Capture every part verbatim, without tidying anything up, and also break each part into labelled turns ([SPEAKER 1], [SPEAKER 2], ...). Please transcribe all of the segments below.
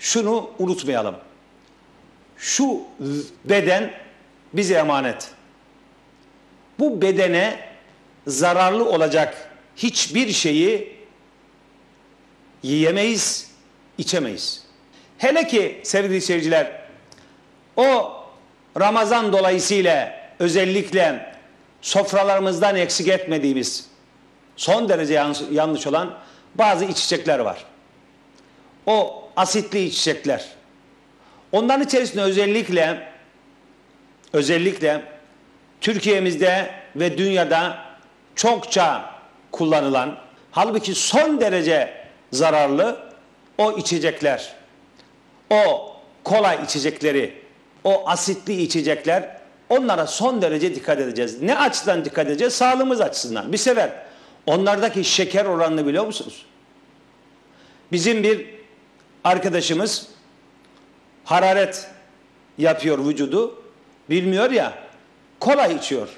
[SPEAKER 1] şunu unutmayalım. Şu beden bize emanet. Bu bedene zararlı olacak hiçbir şeyi yiyemeyiz, içemeyiz. Hele ki sevgili seyirciler, o Ramazan dolayısıyla özellikle sofralarımızdan eksik etmediğimiz son derece yanlış, yanlış olan bazı içecekler var. O asitli içecekler. Onların içerisinde özellikle özellikle Türkiye'mizde ve dünyada çokça kullanılan, halbuki son derece zararlı o içecekler, o kola içecekleri, o asitli içecekler, onlara son derece dikkat edeceğiz. Ne açıdan dikkat edeceğiz? Sağlığımız açısından. Bir sefer onlardaki şeker oranını biliyor musunuz? Bizim bir arkadaşımız hararet yapıyor vücudu, bilmiyor ya, kola içiyor.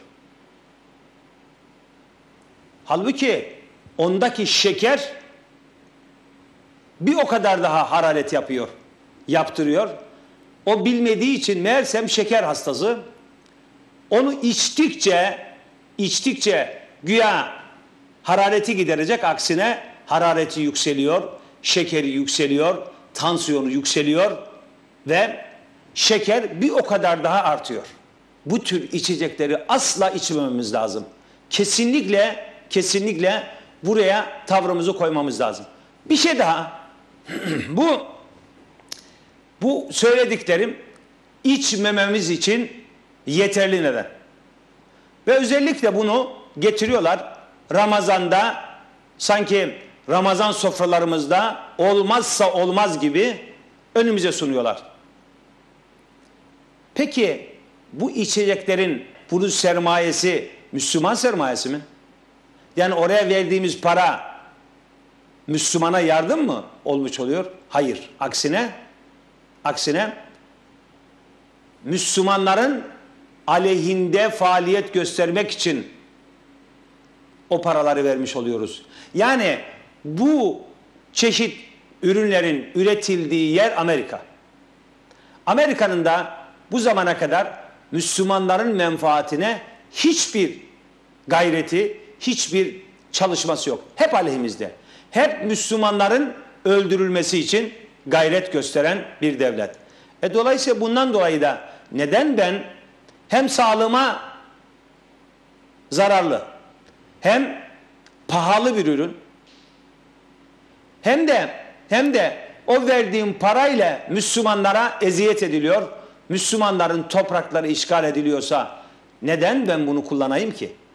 [SPEAKER 1] Halbuki ondaki şeker bir o kadar daha hararet yapıyor, yaptırıyor. O bilmediği için meğersem şeker hastası. Onu içtikçe, içtikçe güya harareti giderecek, aksine harareti yükseliyor, şekeri yükseliyor, tansiyonu yükseliyor ve şeker bir o kadar daha artıyor. Bu tür içecekleri asla içmememiz lazım. Kesinlikle, kesinlikle buraya tavrımızı koymamız lazım. Bir şey daha, bu bu söylediklerim içmememiz için yeterli neden. Ve özellikle bunu getiriyorlar Ramazan'da, sanki Ramazan sofralarımızda olmazsa olmaz gibi önümüze sunuyorlar. Peki bu içeceklerin bunun sermayesi Müslüman sermayesi mi? Yani oraya verdiğimiz para Müslümana yardım mı olmuş oluyor? Hayır. Aksine aksine Müslümanların aleyhinde faaliyet göstermek için o paraları vermiş oluyoruz. Yani bu çeşit ürünlerin üretildiği yer Amerika. Amerika'nın da bu zamana kadar Müslümanların menfaatine hiçbir gayreti, hiçbir çalışması yok. Hep aleyhimizde. Hep Müslümanların öldürülmesi için gayret gösteren bir devlet. E dolayısıyla bundan dolayı da neden ben hem sağlığıma zararlı, hem pahalı bir ürün, hem de hem de o verdiğim parayla Müslümanlara eziyet ediliyor, Müslümanların toprakları işgal ediliyorsa neden ben bunu kullanayım ki?